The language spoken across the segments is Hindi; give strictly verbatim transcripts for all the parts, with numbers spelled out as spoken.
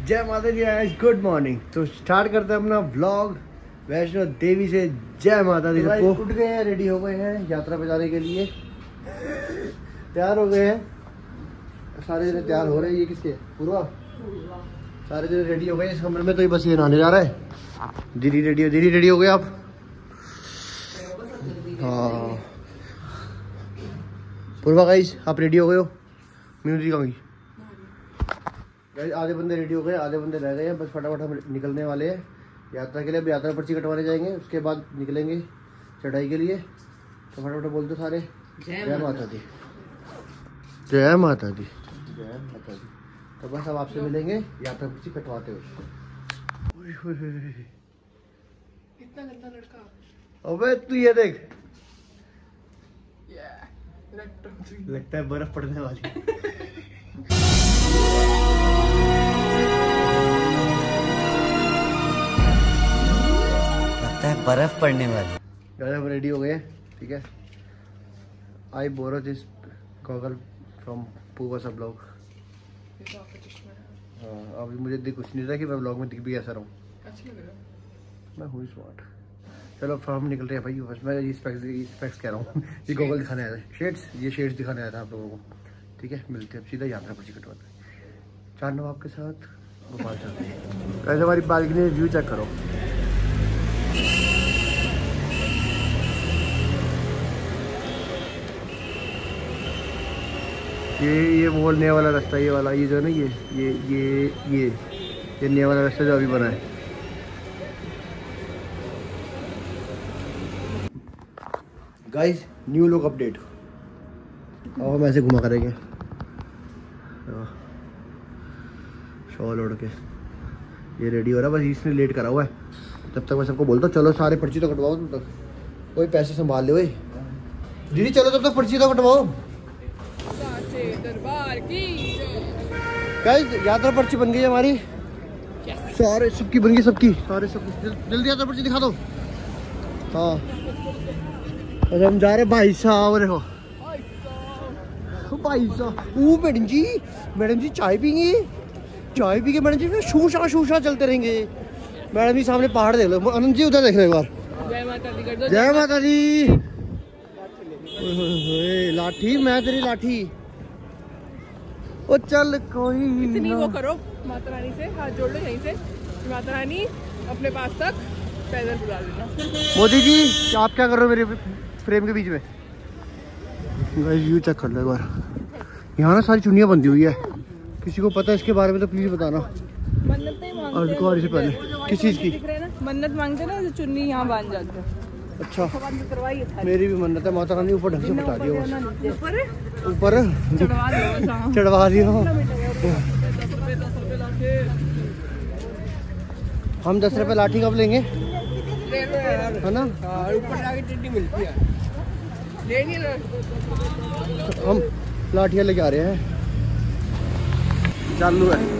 जय माता दी आज गुड मॉर्निंग। तो स्टार्ट करते हैं अपना व्लॉग वैष्णो देवी से। जय माता दी सबको। उठ गए हैं, रेडी हो गए हैं यात्रा पे जाने के लिए, तैयार हो गए हैं सारे जने। तैयार हो रहे हैं। ये किसके पूर्वा? सारे जने रेडी हो गए इस कमरे में। तो ये बस ये नहाने जा रहा है। दीदी रेडी हो, दीदी रेडी हो गए आप? हाँ पूर्वा गाइस आप रेडी हो गए हो? म्यूजिक आऊंगी गाइस। आधे बंदे रेडी हो गए, आधे बंदे रह गए हैं। बस फटाफट हम निकलने वाले हैं यात्रा के लिए। अब यात्रा पर्ची कटवाने जाएंगे, उसके बाद निकलेंगे चढ़ाई के लिए। तो फटाफट बोल दो सारे जय माता दी, जय माता दी, जय माता दी। तो बस अब आपसे मिलेंगे यात्रा पर्ची कटवाते हुए। इतना गंदा लड़का। अबे तू ये देख, लगता है बर्फ पड़ने वाली। लगता है बर्फ पड़ने वाली। गाइस हम रेडी हो गए, ठीक है। I borrow this goggle from Poorva सब लोग। हाँ अभी मुझे दिख कुछ नहीं रहा कि मैं ब्लॉग में दिख भी ऐसा रहूँ। मैं हूँ स्मार्ट। चलो अब हम निकल रहे हैं भाई। बस मैं ये स्पेक्स ये स्पेक्स कह रहा हूँ, ये गॉगल दिखाने आया था, शेड्स ये शेड्स दिखाने आया था आप लोगों को, ठीक है। मिलते हैं सीधा यात्रा पर्ची कटवाते हैं चार नवाब के साथ भोपाल चलते हैं। कैसे हमारी बालकनी व्यू चेक करो। ये ये वो नया वाला रास्ता, ये वाला ये जो है ना, ये ये ये ये ये नया वाला रास्ता जो अभी बना है। Guys new look update. अब हम ऐसे घुमा करेंगे शॉल ओढ़ के। ये रेडी हो रहा है, बस इसने लेट करा हुआ है। तब तक मैं सबको बोलता हूँ चलो सारे पर्ची तो कटवाओ। तुम तक कोई पैसे संभाल ले भाई। दीदी चलो तब तक पर्ची तो कटवाओ। गाइस यात्रा पर्ची बन गई है हमारी। सारे सबकी बन गई, सबकी सारे सबकी। जल्दी यात्रा पर्ची दिखा दो। हाँ और हम जा रहे भाई साहब। देखो भाई साहब। ओ मैडम जी, मैडम जी चाय पीएंगे? चाय पी के मैडम जी शूशा शूशा चलते रहेंगे। मैडम जी सामने पहाड़ देख लो। आनंद जी उधर देख लो एक बार। जय माता दी कर दो। जय माता दी। लाठी, मैं तेरी लाठी। ओ चल कोई इतनी वो करो माता रानी से, हाथ जोड़ लो यहीं से। माता रानी अपने पास तक पैदल बुला देना। मोदी जी आप क्या कर रहे हो मेरे फ्रेम के बीच में? व्यू चेक कर लो एक बार। यहाँ ना सारी चुन्नियाँ बंधी हुई है। किसी को पता है इसके बारे में तो प्लीज बताना। मन्नत नहीं मांगते से पहले किस चीज की मन्नत मांगते ना, चुन्नी यहाँ बांध जाते हैं। अच्छा मेरी भी मन्नत है, माता रानी ऊपर ढंग से बता दियो। ऊपर ऊपर चढ़वा दियो। हम दस रुपए लाठी कब लेंगे, है ना? ऊपर जाके टिड्डी मिलती है, लेनी है। हम लाठियाँ लेके आ रहे हैं। चालू है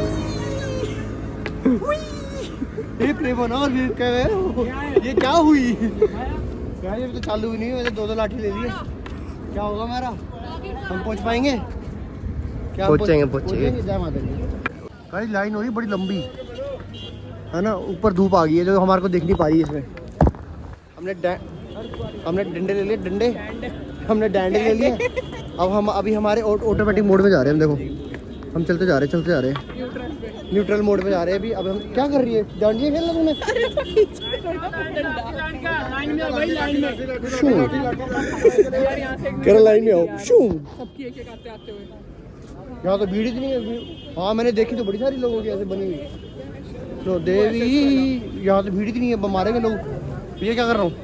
ये प्रेम ना। और ये क्या है, ये क्या हुई यार? ये तो चालू भी नहीं है। मैंने दो दो लाठी ले लिए। क्या होगा मेरा? हम पहुंच पाएंगे क्या? पहुंचेंगे पहुंचेंगे। जय माता दी। भाई लाइन हो रही बड़ी लंबी, है ना? ऊपर धूप आ गई है जो हमारे को दिख नहीं पा रही है इसमें। हमने हमने डंडे ले लिए, डंडे हमने डंडे ले लिए। अब हम अभी हमारे ऑटोमेटिक मोड में जा रहे हैं। हम देखो हम चलते जा रहे हैं, चलते जा रहे हैं न्यूट्रल मोड में जा रहे हैं अभी। अब हम क्या कर रही है? डांडिया खेलना तुमने? कर लाइन में आओ। यहाँ तो भीड़ इतनी है। हाँ मैंने देखी तो बड़ी सारी लोगों की ऐसे बनी हुई। तो देवी यहाँ तो भीड़ इतनी है, मारेंगे लोग। ये क्या कर रहा हूँ?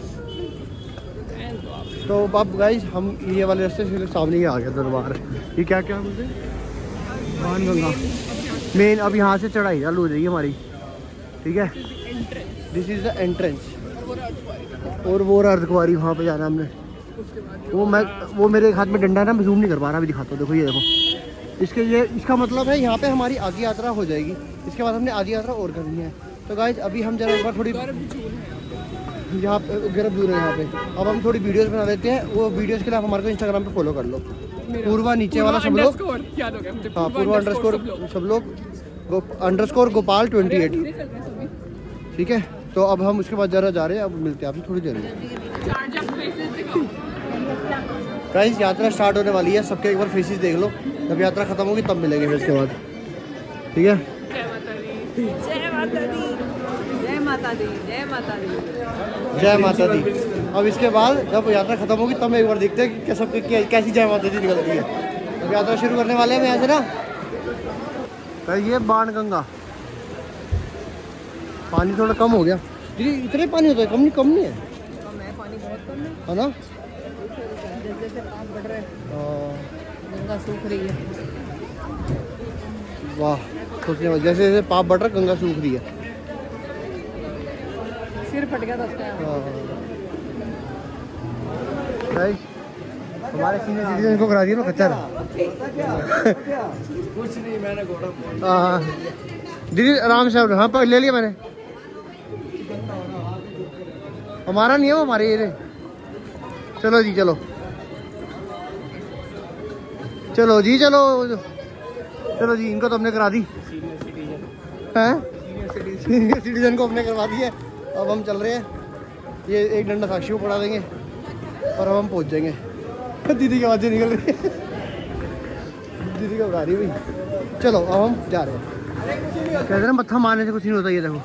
तो अब गाइस हम ये वाले रास्ते से सामने ही आ गया दरबार। ये क्या क्या बोलते हैं? गंगा मेन। अब यहाँ से चढ़ाई चालू हो जाएगी हमारी, ठीक है। This is the entrance. और वो अर्धकुंवारी वहाँ पे जाना हमने। वो मैं वो मेरे हाथ में डंडा है ना, मैं जूम नहीं कर पा रहा। अभी दिखाता हूँ, देखो ये देखो। इसके ये इसका मतलब है यहाँ पे हमारी आधी यात्रा हो जाएगी। इसके बाद हमने आधी यात्रा और करनी है। तो गाइस अभी हम जरा एक बार थोड़ी यहाँ पे गर्भ दूर है यहाँ पे। अब हम थोड़ी वीडियोस बना लेते हैं। वो वीडियोस के लिए आप हमारे को इंस्टाग्राम पे फॉलो कर लो। पूर्वा नीचे वाला सब लोग, हाँ पूर्वा अंडरस्कोर सब लोग। Go underscore Gopal twenty eight. ठीक है, तो अब हम उसके बाद जरा जा रहे हैं, अब मिलते हैं आपसे थोड़ी देर में। गाइस यात्रा स्टार्ट होने वाली है, सबके एक बार फेसेस देख लो, जब यात्रा खत्म होगी तब मिलेंगे फिर उसके बाद। ठीक है, जय माता दी, जय माता दी, जय माता दी, जय माता दी। अब इसके बाद जब यात्रा खत्म होगी तब एक बार देखते हैं कि सब कैसी जय माता दी निकलती है। अब यात्रा शुरू करने वाले हैं यहाँ से ना। तो ये बाण गंगा, पानी थोड़ा कम हो गया दीदी, इतने पानी होता है, कम नहीं कम नहीं है, कम है पानी, बहुत कम है, है ना। जैसे जैसे पाप बढ़ रहे हैं गंगा सूख रही है। वाह, सोचने वाली, जैसे जैसे पाप बढ़ रहा गंगा सूख रही है। सिर फट गया था उसका। हमारे सीनियर सिटीजन को करा दिया ना खच्चर। कुछ नहीं, मैंने घोड़ा हाँ दीदी आराम से, हाँ पर ले लिया मैंने, हमारा नहीं है वो, हमारे ये। चलो जी चलो, चलो जी चलो, चलो जी, इनको तो हमने करा दी हैं, सीनियर सिटीजन को हमने करवा दी है। अब हम चल रहे हैं, ये एक डंडा साक्षी को पड़ा देंगे और अब हम पहुंच जाएंगे। दीदी की आवाज़ें निकल रही है, दीदी का उड़ा रही है भाई। चलो अब हम जा रहे हैं। कहते हैं ना मत्था मारने से कुछ नहीं होता, ये देखो।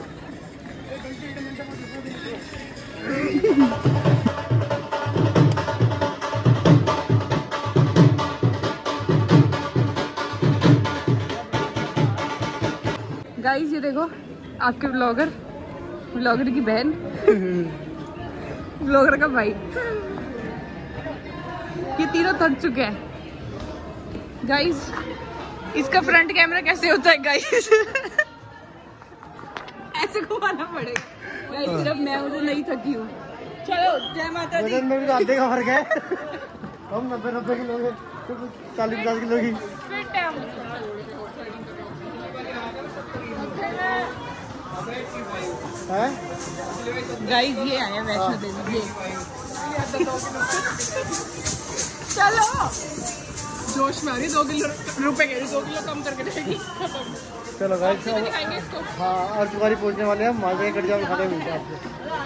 गाइस ये देखो, आपके ब्लॉगर, ब्लॉगर की बहन, ब्लॉगर का भाई, ये तीनों थक चुके हैं। गाइस इसका फ्रंट कैमरा कैसे होता है गाइस? ऐसे घुमाना पड़ेगा गाइस, सिर्फ मैं मुझे नहीं थकी हूँ। चलो जय माता दी। वजन में भी तो आधे का फर्क है, हम नब्बे नब्बे किलो के, चालीस पचास किलो की। गाइस ये आया वैष्णो देवी, ये चलो जोश में आ रही, दो किलो रुपए के दो किलो कम करके देगी। चलो गाइस, दिखाएंगे इसको। हाँ अर्धकुंवारी पहुंचने वाले हैं, मालवे कट जाओ खाते मिलते हैं आपसे।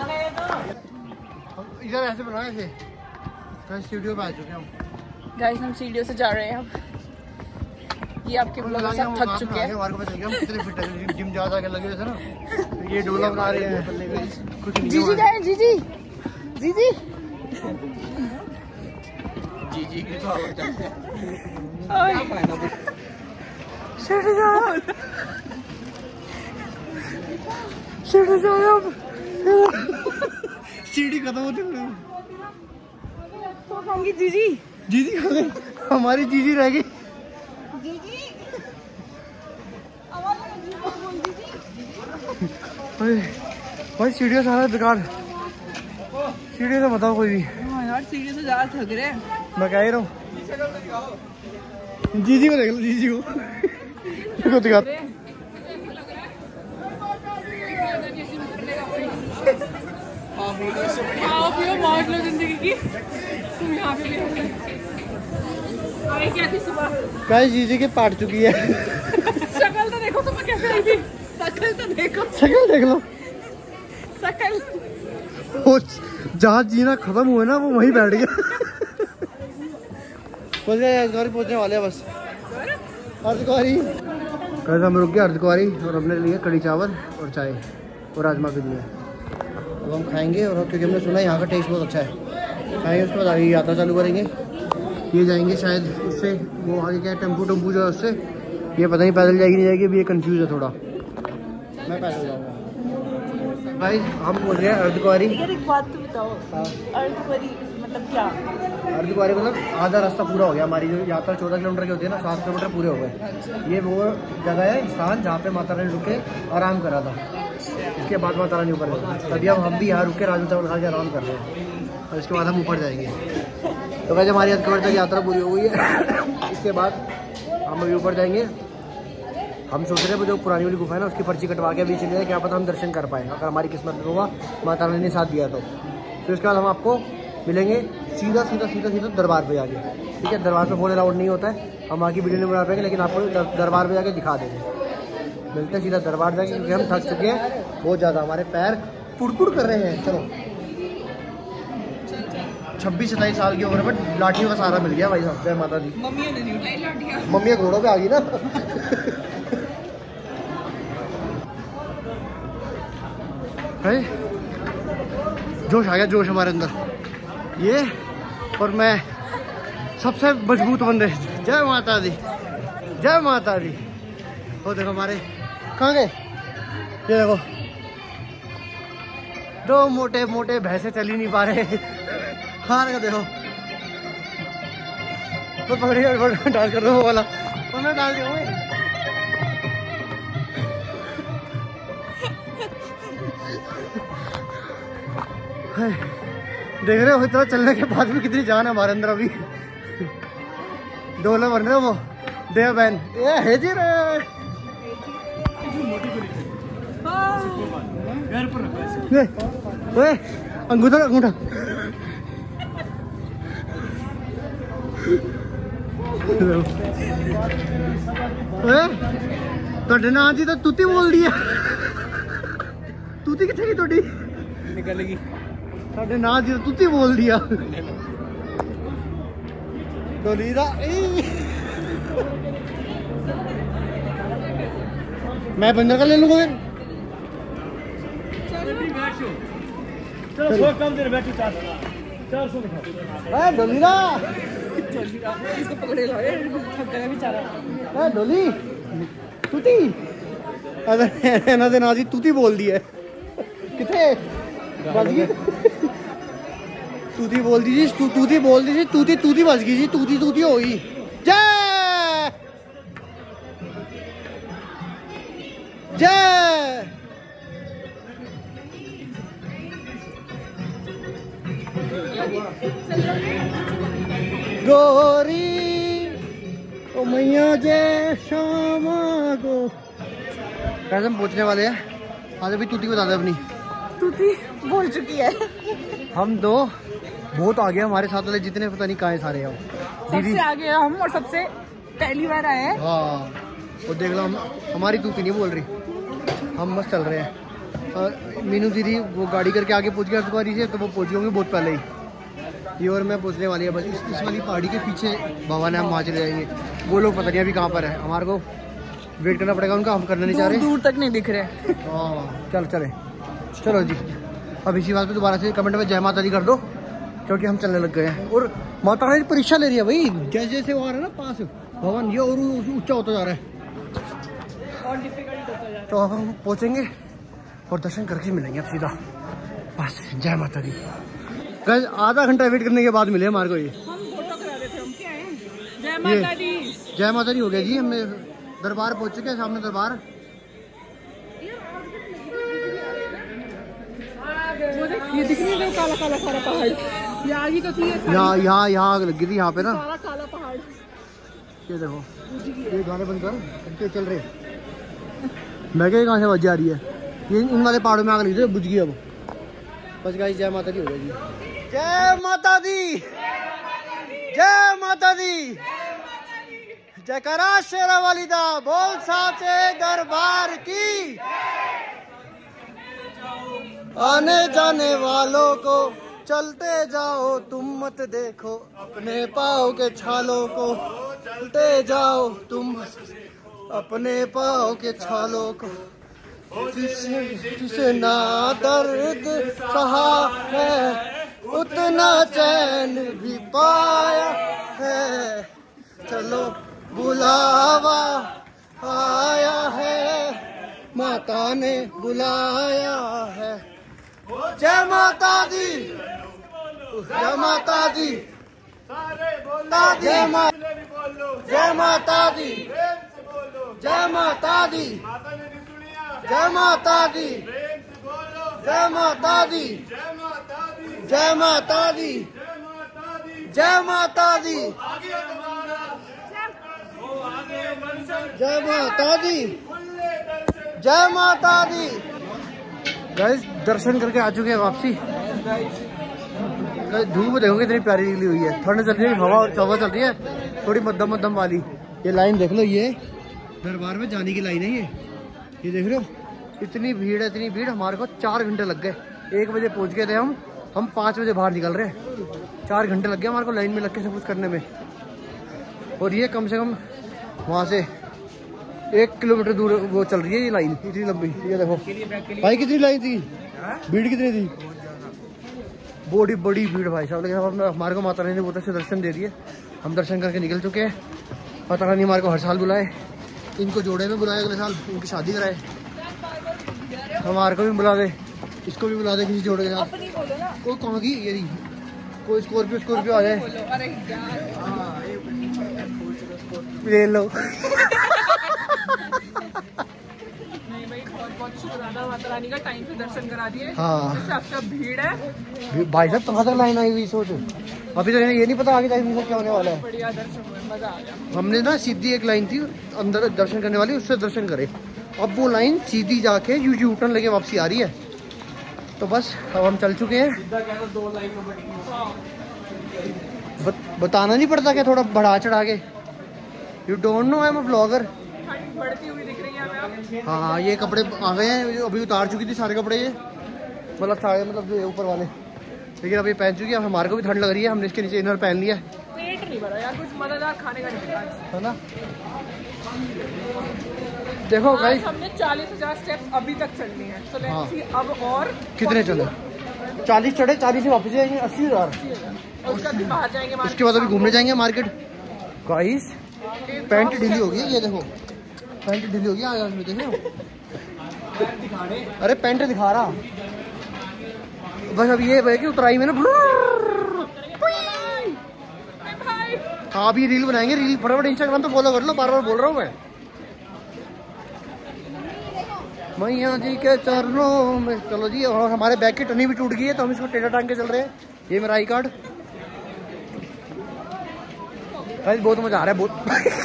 इधर ऐसे बनाए थे, स्टूडियो पे आ चुके हैं हम। गाइस हम सीढ़ियों से जा रहे हैं अब, ये आपके ब्लॉगर सब थक चुके हैं। हमारे को पता चल गया कितने फिट है, जिम ज्यादा के लगे हुए थे ना। ये डोला बना रहे हैं, कुछ नहीं। जीजी गए, जीजी जीजी जी जी की तो आवाज आती है। सीढ़ी खत्म होती है तो खाऊंगी जीजी, जीजी खा गई, हमारी जीजी रह गई। जीजी आवाज लगा, जीजी बोल जीजी। भाई सीढ़ियों सारा बेकार, सीढ़ियों से बताओ कोई भी। हाँ यार सीढ़ी से ज्यादा थक रहे हैं। मैं कह ही रहा हूँ, जीजी को देख लो, जीजी को को दिखा। खाओ पियो मौज लो जिंदगी की, तुम यहाँ पे भी आए क्या थी सुबह? गाइस जीजी की पाट चुकी है। शक्ल तो देखो तुम्हें कैसे आई थी, शक्ल तो देखो, शक्ल देख लो। शक्ल जहाँ जीना खत्म हुआ ना वो वहीं बैठ गया। बोल रहे अर्धकुंवारी पहुँचने वाले हैं बस, अर्धकुंवारी। कल हम रुक गए अर्धकुंवारी और हमने लिए कड़ी चावल और चाय और राजमा भी लिए। अब हम खाएंगे, और क्योंकि हमने सुना यहाँ का टेस्ट बहुत अच्छा है, खाएंगे उसके बाद आगे यात्रा चालू करेंगे। ये जाएंगे शायद उससे, वो आगे क्या टेम्पू टेम्पू जो है उससे, ये पता नहीं पैदल जाएगी नहीं जाएगी, अभी ये कंफ्यूज है थोड़ा। मैं पैदल जाऊँगा। भाई हम बोल रहे हैं अर्धकुंवारी। एक बात तो बताओ, हाँ अर्धकुंवारी मतलब क्या? अर्धकुंवारी मतलब आधा रास्ता पूरा हो गया, हमारी जो यात्रा चौदह किलोमीटर की होती है ना, सात किलोमीटर पूरे हो गए। ये वो जगह है, स्थान जहाँ पे माता रानी रुके आराम करा था, इसके बाद माता रानी ऊपर गई। तभी अब हम भी यहाँ रुक के राजमा चावल खा के आराम कर रहे हैं, और इसके बाद हम ऊपर जाएंगे। तो वैसे हमारी अर्धकुंवारी तक यात्रा पूरी हो गई है। इसके बाद हम अभी ऊपर जाएंगे। हम सोच रहे हैं जो पुरानी वाली गुफा है ना, उसकी पर्ची कटवा के अभी चले, क्या पता हम दर्शन कर पाए, अगर हमारी किस्मत में होगा, माता रानी ने साथ दिया तो। फिर उसके बाद हम आपको मिलेंगे सीधा सीधा सीधा सीधा दरबार पे जाके। ठीक है, दरबार पे फोन अलाउड नहीं होता है, हम आगे वीडियो नहीं बना पाएंगे, लेकिन आपको दरबार पे जाके दिखा देंगे। मिलते हैं सीधा दरबार जाके, क्योंकि हम थक चुके हैं बहुत ज़्यादा, हमारे पैर पुड़पुड़ कर रहे हैं। चलो छब्बीस सत्ताईस साल की उम्र में लाठियों का सहारा मिल गया भाई साहब। जय माता दी। मम्मी ने नहीं उठाई लाठियाँ, मम्मी घोड़ों पे आ गई ना। है जोश आ गया, जोश हमारे अंदर ये, और मैं सबसे मजबूत बंदे। जय माता दी, जय माता दी। वो देखो हमारे कहाँ गए, ये देखो दो मोटे मोटे भैंसे चल ही नहीं पा रहे। हार का देखो तो पकड़िए, डांस कर रहा हूँ वाला, और मैं डाल दिया। देख रहे हो इतना चलने के बाद भी कितनी जान है हमारे अंदर अभी। डोला बन रहे हो वो देव बहन, ये है जी रे। ओए अंगूठा अंगूठा ਤੁਹਾਡੇ ਨਾਂ ਜੀ ਤਾਂ ਤੂਤੀ ਬੋਲਦੀ ਆ। ਤੂਤੀ ਕਿੱਥੇ ਗਈ ਤੁਹਾਡੀ? निकल गई। ਸਾਡੇ ਨਾਂ ਜੀ ਤਾਂ ਤੂਤੀ ਬੋਲਦੀ ਆ। ਡੋਲੀ ਦਾ मैं बंदर का ले लूंगा फिर। चलो कम देर बैठो, चार चार सौ डोली ना इसको पकड़े लो, ये थक गया बेचारा। डोली तूती ਇਹਨਾਂ ਦੇ ਨਾਂ ਦੀ ਤੂਤੀ ਬੋਲਦੀ ਹੈ। ਕਿੱਥੇ ਵੱਜ ਗਈ? ਤੂਤੀ ਬੋਲਦੀ ਜੀ, ਤੂਤੀ ਬੋਲਦੀ ਜੀ, ਤੂਤੀ ਤੂਤੀ ਵੱਜ ਗਈ ਜੀ, ਤੂਤੀ ਤੂਤੀ ਹੋ ਗਈ। ਜੈ जय गोरी ओ मैया जय श्यामा को। कैसे हम पहुंचने वाले हैं? आज अभी तूती बता दे अपनी। तूती बोल चुकी है। हम दो बहुत आगे हमारे साथ वाले जितने पता नहीं कहाँ सारे हैं। सबसे आगे हम, और सबसे पहली बार आए हैं। हाँ वो देख लो, हम हमारी तूती नहीं बोल रही, हम मस्त चल रहे हैं। और मीनू दीदी वो गाड़ी करके आगे पहुंच गया अर्धकुंवारी से, तो वो पहुंच गए होंगे बहुत पहले ही। ये और मैं पहुंचने वाली है बस इस, इस वाली पहाड़ी के पीछे भवन है, हम वहाँ चले जाएंगे। वो लोग पता नहीं अभी कहाँ पर है, हमारे को वेट करना पड़ेगा उनका, हम करना नहीं चाह रहे। दूर तक नहीं दिख रहे। हाँ चल चले चलो जी। अब इसी बात पे दोबारा से कमेंट में जय माता दी कर दो, क्योंकि हम चलने लग गए हैं। और माता रानी परीक्षा ले रही है भाई, जैसे जैसे वो आ रहा है ना पास भवन, ये और ऊंचा होता जा रहा है और डिफिकल्ट होता जा रहा है। तो अब हम पहुंचेंगे और दर्शन करके मिलेंगे अब सीधा। बस जय माता दी। गाइस आधा घंटा वेट करने के बाद मिले हमारे को ये। हम फोटो करा रहे थे, हम क्या हैं? जय माता दी। जय माता दी हो गया जी, हमने दरबार पहुंच चुके हैं, सामने दरबार। ये दिख नहीं रहा काला काला सारा पहाड़, ये आगे तो थी यहाँ यहाँ यहाँ आग लगी थी यहाँ पे ना, सारा काला पहाड़। ये देखो ये गाने बंद कर, इनके चल रहे। मैं क्या कहाँ से आवाज़ आ रही है? ये इन वाले पहाड़ों में आग लगी थी, बुझ गई अब। बस गाइस जय माता दी हो गया जी। जय माता दी, जय माता दी, जयकारा शेरा वाली दा, बोल साचे दरबार की। आने जाने वालों को चलते जाओ, तुम मत देखो अपने पाँव के छालों को। चलते जाओ तुम अपने पाँव के छालों को। जिसे जिसे ना दर्द सहा है, उतना चैन भी पाया है। चलो बुलावा आया है, माता ने बुलाया है। जय माता दी, जय माता दी, जय माता, जय माता दी, जय माता दी, जय माता दी, जय माता दी, जय माता दी, जय माता दी, जय माता दी, जय माता दी। गाइस दर्शन करके आ चुके हैं वापसी। धूप देखोगे इतनी प्यारी निकली हुई है, ठंड चल रही है, हवा हवा चल रही है थोड़ी मध्यम मध्यम वाली। ये लाइन देख लो, ये दरबार में जाने की लाइन है ये। ये देख रहे हो इतनी भीड़ है, इतनी भीड़। हमारे को चार घंटे लग गए। एक बजे पहुंच गए थे हम हम पाँच बजे बाहर निकल रहे हैं। चार घंटे लग गए हमारे को लाइन में लग के सब कुछ करने में। और ये कम से कम वहाँ से एक किलोमीटर दूर वो चल रही है ये लाइन, इतनी लंबी। ये देखो भाई कितनी लाइन थी, भीड़ कितनी थी, बड़ी बड़ी भीड़ भाई साहब। लेकिन हमारे को माता रानी ने बहुत अच्छे दर्शन दे दिए। हम दर्शन करके निकल चुके हैं। माता रानी हमारे को हर साल बुलाए, इनको जोड़े में बुलाए, अगले साल इनकी शादी कराए, हमारे को भी बुला दे, इसको भी बुला दे किसी जोड़े के साथ। कोई कहाँ की ये कोई स्कॉर्पियो स्कॉर्पियो आ जाए ले लो। नहीं भाई बहुत बहुत शुक्राना माता रानी का, टाइम से दर्शन करा दिए। हाँ आपका भीड़ है भाई साहब, कहाँ तक लाइन आई हुई सोच। अभी तो ये नहीं पता आगे टाइम में क्या होने वाला है। बढ़िया दर्शन हुए, मजा आ गया। हमने ना सीधी एक लाइन थी अंदर दर्शन करने वाली, उससे दर्शन करे। अब वो लाइन सीधी जाके यू यू टर्न लेके वापसी आ रही है। तो बस अब हम चल चुके हैं। बत, बताना नहीं पड़ता क्या थोड़ा बढ़ा चढ़ा के। You don't know I am a blogger. ठंड बढ़ती हुई दिख रही है हमें। हाँ ये कपड़े आ गए हैं, अभी उतार चुकी थी सारे कपड़े ये, मतलब सारे मतलब जो ऊपर वाले, लेकिन अभी पहन चुकी है। हमारे को भी ठंड लग रही है, हमने इसके नीचे इनर पहन लिया। पेट नहीं भरा यार, कुछ मजेदार खाने का नहीं मिला है ना। देखो गाइस हमने चालीस हजार स्टेप्स अभी तक चलनी है। so let's हाँ। see अब और कितने चले, चालीस चढ़े, चालीस से वापस जाएंगे अस्सी हजार। और उसके बाद भी बाहर जाएंगे, उसके बाद अभी घूमने जाएंगे मार्केट। गाइस पैंट ढीली हो गई है, ये देखो पैंट ढीली हो गई आगे में, देख रहे हो। अरे पैंट दिखा रहा बस। अब ये है कि उतराई में ना हाँ अभी रील बनाएंगे। रील फटाफट इंस्टाग्राम पे फॉलो कर लो, बार बार बोल रहा हूँ मैं। मैया जी के चरणों में। चलो जी, और हमारे बैग की टनी भी टूट गई है तो हम इसको टेढ़ा टांग के चल रहे हैं। ये मेरा आई कार्ड। गाइस बहुत मजा आ रहा है, बहुत।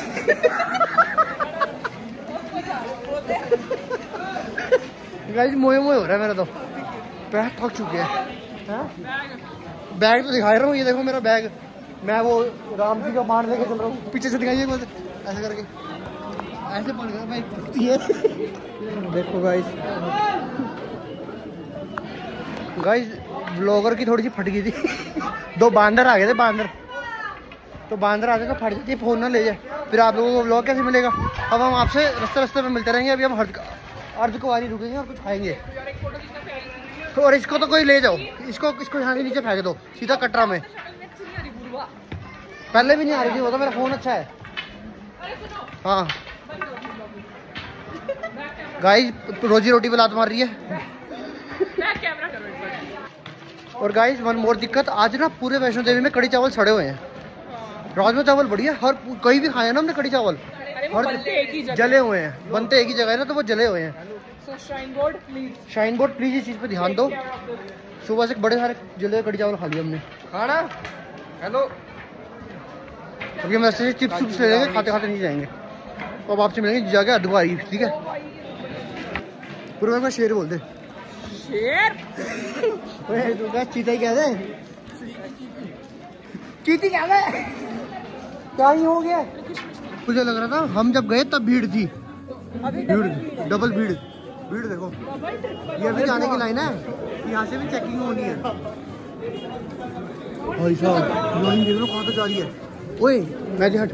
गाइस मोए मोए हो रहा है मेरा तो, पैर थक चुके हैं। बैग तो दिखा रहा हूँ, ये देखो मेरा बैग। मैं वो राम जी का बाण लेके चल रहा हूँ, पीछे से दिखाइए ऐसे करके, ऐसे पड़ गया भाई। देखो गाइस, गाइस ब्लॉगर की थोड़ी सी फट गई थी। दो बांदर आ गए थे, बांदर। तो बांदर आ गए तो फट जाती, फोन ना ले जाए, फिर आप लोगों को ब्लॉग कैसे मिलेगा। अब हम आपसे रास्ते रास्ते में मिलते रहेंगे। अभी हम हर अर्ध कुंवारी रुकेंगे और कुछ खाएंगे। तो और इसको तो कोई ले जाओ, इसको इसको यहाँ के नीचे फेंक दो सीधा कटरा में। पहले भी नहीं आ रही थी वो, तो मेरा फोन अच्छा है। हाँ गाइस रोजी रोटी पे लात मार रही है। और गाइस वन मोर दिक्कत, आज ना पूरे वैष्णो देवी में कड़ी चावल सड़े हुए हैं। राजमा चावल बढ़िया, हर कहीं भी खाया ना हमने कड़ी चावल, हर जले हुए हैं। बनते एक ही जगह है ना, तो वो जले हुए हैं। Shrine board please, shrine board please इस चीज पे ध्यान दो। सुबह से बड़े सारे जले हुए कड़ी चावल खा लिया हमने। खाना हेलो, अभी हम ऐसे चिप्स चिप्स ले लेंगे, खाते खाते नहीं जाएंगे। तो अब आपसे मिलेंगे जाके अधवारी, ठीक है। पूरे में शेर बोल दे, शेर। चीता ही कह दे, चीती कह दे। क्या ही हो गया। मुझे लग रहा था हम जब गए तब भीड़ थी, भीड़ डबल भीड़। भीड़ देखो, ये अभी जाने की लाइन है, यहाँ से भी चेकिंग होनी है। भाई साहब लाइन देख लो कहाँ तक जा रही है। ओए मैं हट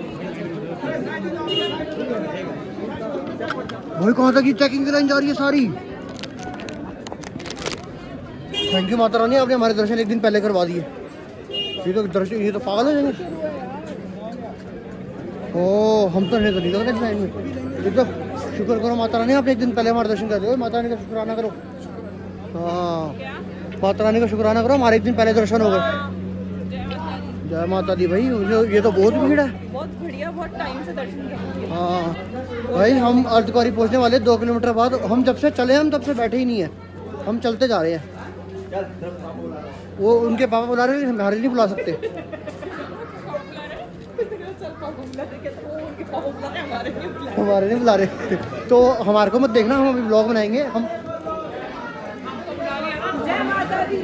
भाई, कहाँ तक चेकिंग की लाइन जा रही है सारी। थैंक यू माता रानी, आपने हमारे दर्शन एक दिन पहले करवा दिए। ये तो दर्शन, ये तो पागल हो जाएंगे। ओ हम तो नहीं तो नहीं लग रहे लाइन में। ये तो शुक्र करो माता रानी, आपने एक दिन पहले हमारे दर्शन कर दिए। माता रानी का शुक्राना करो। हाँ माता रानी का शुक्राना करो, हमारे एक दिन पहले दर्शन हो गए। जय माता दी भाई। ये तो बहुत भीड़ है, बहुत बढ़िया, बहुत टाइम से दर्शन कर। हाँ भाई हम अर्धकुंवारी पहुंचने वाले दो किलोमीटर बाद। हम जब से चले हम तब से बैठे ही नहीं है, हम चलते जा रहे हैं। वो उनके पापा बुला रहे हैं, हमारे नहीं बुला सकते। हमारे नहीं बुला रहे तो हमारे को मत देखना, हम अभी ब्लॉग बनाएंगे। हम जय माता दी,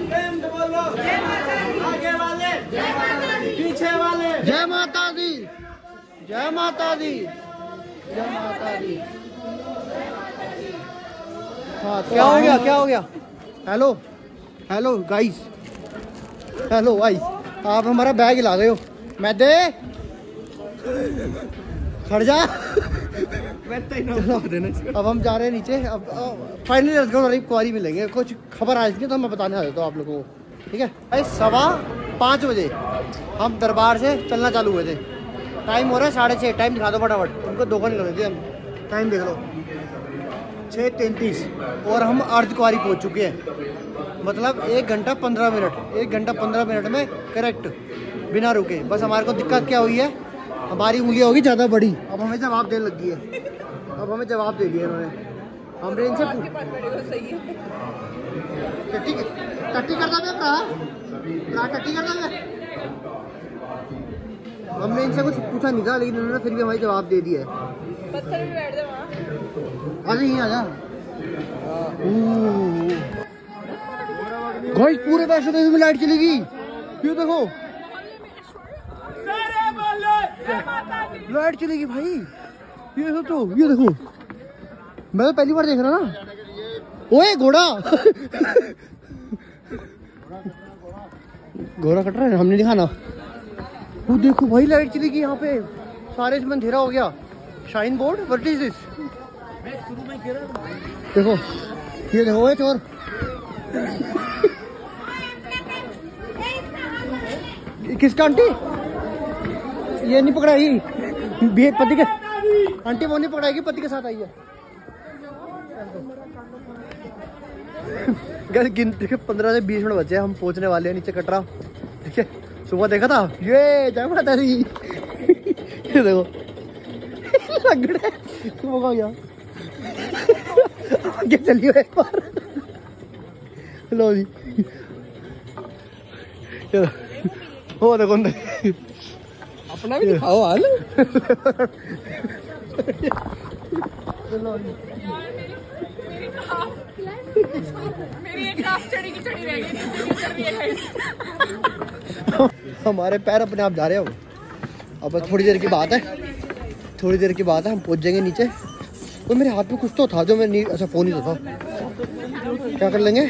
पीछे वाले जय माता दी, जय माता दी, जय माता दी। हाँ क्या हो गया क्या हो गया? Hello hello guys, hello guys, आप हमारा बैग हिला गए हो। मैं दे खड़ जा। अब हम जा रहे हैं नीचे। अब फाइनली कुआरी मिलेंगे। कुछ खबर आ थी तो मैं बताने आ जाता हूँ आप लोगों को, ठीक है भाई? सवा पाँच बजे हम दरबार से चलना चालू हुए थे। टाइम हो रहा है साढ़े छः। टाइम दिखा दो फटाफट, उनको धोखा नहीं कर देते हम। टाइम देख लो, छः तैंतीस, और हम अर्ध कुआरी पहुँच चुके हैं। मतलब एक घंटा पंद्रह मिनट एक घंटा पंद्रह मिनट में करेक्ट, बिना रुके। बस हमारे को दिक्कत क्या हुई है, हमारी उंगलियाँ होगी ज़्यादा बड़ी। अब हमें जवाब देने लगी है, अब हमें जवाब दे दिया इन्होंने। हमने इनसे टट्टी टट्टी करता मैं भरा टट्टी करता मैं हमने इनसे कुछ पूछा नहीं था, लेकिन इन्होंने फिर भी हमारी जवाब दे दिया है। पत्थर में बैठ जा वहाँ। अरे यहीं आ जा। गाइस पूरे वैष्णो देवी में लाइट चली गई। ये देखो लाइट चली गई भाई। ये देखो तो, ये देखो, मैं तो पहली बार देख रहा ना। ओए घोड़ा घोड़ा कट रहा है, हमने दिखा ना। वो देखो भाई लाइट चली गई यहाँ पे, सारे इसमें अंधेरा हो गया। Shrine board, what is this? देखो ये देखो, ये चोर किसका आंटी? ये नहीं पकड़ाई पति के, आंटी वो नहीं पकड़ाएगी, पति के साथ आई है। गिनती के पंद्रह से बीस मिनट बचे, हम पहुंचने वाले हैं नीचे कटरा, ठीक है? सुबह देखा था ये जय माता दी। ये देखो वो कहाँ गया? आगे चलिए एक बार। लो जी, वो देखो अपना भी दिखाओ हाल। मेरी एक काफ चढ़ी की चढ़ी रह गई, नीचे चढ़ रही है। हमारे पैर अपने आप जा रहे हो। अब बस थोड़ी देर की बात है, थोड़ी देर की बात है, हम पहुंच जाएंगे नीचे। तो मेरे हाथ में कुछ तो था जो मैं नहीं, अच्छा फोन ही तो था। क्या कर लेंगे?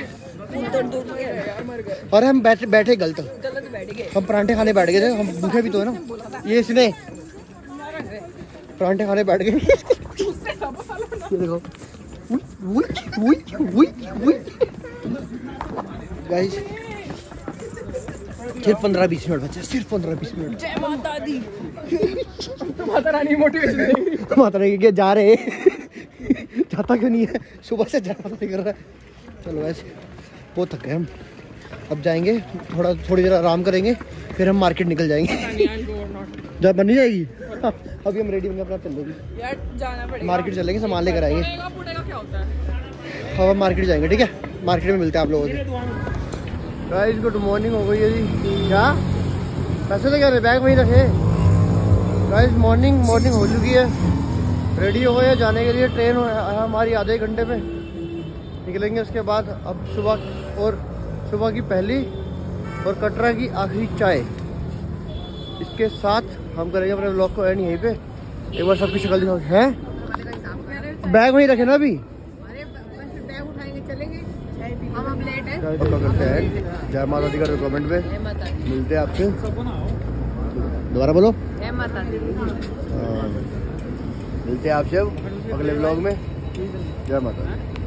अरे हम बैठे बैठे गलत हम परांठे खाने बैठ गए थे। हम भूखे भी तो है ना। ये इसने परांठे खाने बैठ गए। ये देखो गाइस, सिर्फ पंद्रह बीस मिनट बचे, सिर्फ पंद्रह बीस मिनट। जय माता दी। माता रानी मोटिवेशन देगी। माता रानी के जा रहे जाता क्यों नहीं है? सुबह से जय माता दी कर रहा है। चलो वैसे बहुत थक गए हम, अब जाएंगे थोड़ा थोड़ी देर आराम करेंगे, फिर हम मार्केट निकल जाएंगे। जब बन नहीं जाएगी अभी हम रेडी होंगे अपना चलेंगे यार, जाना पड़ेगा मार्केट, चलेंगे सामान लेकर आएंगे। पुड़ेगा, पुड़ेगा क्या होता है? अब हम मार्केट जाएंगे, ठीक है? मार्केट में मिलते हैं आप लोगों से। गाइस गुड मॉर्निंग हो गई है जी। क्या पैसे तो क्या बैग वहीं रखे? गाइस मॉर्निंग मॉर्निंग हो चुकी है, रेडी हो गए जाने के लिए। ट्रेन हमारी आधे घंटे में निकलेंगे। उसके बाद अब सुबह और सुबह की पहली और कटरा की आखिरी चाय, इसके साथ हम करेंगे अपने व्लॉग को एंड यहीं पे। एक बार सबकी शक्ल दिखाओ। है बैग वहीं रखे ना अभी? बैग उठाएंगे चलेंगे, हम अब लेट है। करते हैं जय माता दी का कमेंट पे मिलते हैं आपसे। दोबारा बोलो जय माता दी। मिलते हैं आपसे अगले व्लॉग में। जय माता दी।